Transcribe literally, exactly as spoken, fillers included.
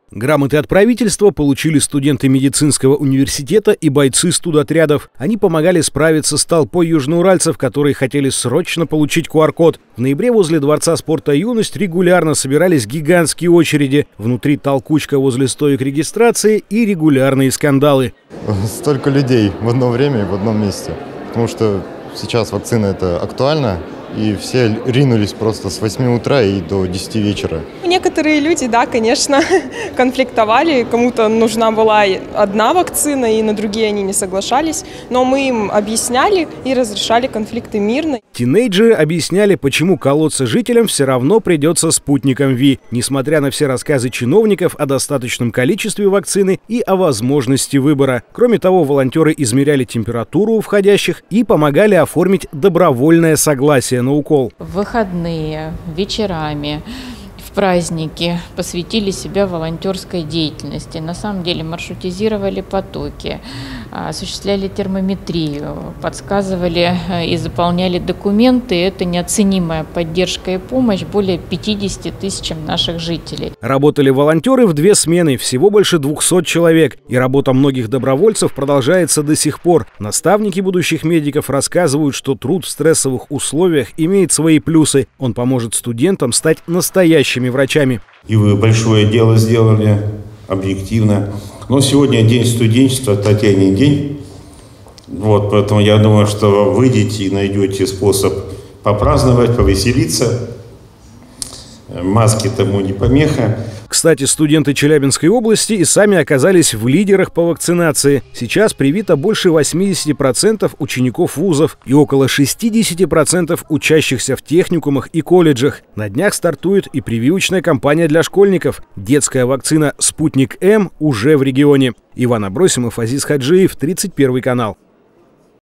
Грамоты от правительства получили студенты медицинского университета и бойцы студотрядов. Они помогали справиться с толпой южноуральцев, которые хотели срочно получить ку ар код. В ноябре возле Дворца спорта «Юность» регулярно собирались гигантские очереди. Внутри толкучка возле стоек регистрации и регулярные скандалы. Столько людей в одно время и в одном месте. Потому что сейчас вакцина это актуальна. И все ринулись просто с восьми утра и до десяти вечера. Некоторые люди, да, конечно, конфликтовали. Кому-то нужна была одна вакцина, и на другие они не соглашались. Но мы им объясняли и разрешали конфликты мирно. Тинейджеры объясняли, почему колоться жителям все равно придется спутником Ви, несмотря на все рассказы чиновников о достаточном количестве вакцины и о возможности выбора. Кроме того, волонтеры измеряли температуру у входящих и помогали оформить добровольное согласие на укол. В выходные, вечерами, в праздники посвятили себя волонтерской деятельности. На самом деле маршрутизировали потоки, осуществляли термометрию, подсказывали и заполняли документы. Это неоценимая поддержка и помощь более пятидесяти тысячам наших жителей. Работали волонтеры в две смены, всего больше двухсот человек. И работа многих добровольцев продолжается до сих пор. Наставники будущих медиков рассказывают, что труд в стрессовых условиях имеет свои плюсы. Он поможет студентам стать настоящими врачами. И вы большое дело сделали, объективно. Но сегодня день студенчества, Татьянин день. Вот, поэтому я думаю, что выйдете и найдете способ попраздновать, повеселиться. Маски тому не помеха. Кстати, студенты Челябинской области и сами оказались в лидерах по вакцинации. Сейчас привито больше восьмидесяти процентов учеников вузов и около шестидесяти процентов учащихся в техникумах и колледжах. На днях стартует и прививочная кампания для школьников. Детская вакцина «Спутник М» уже в регионе. Иван Абросимов, Азиз Хаджиев, тридцать первый канал.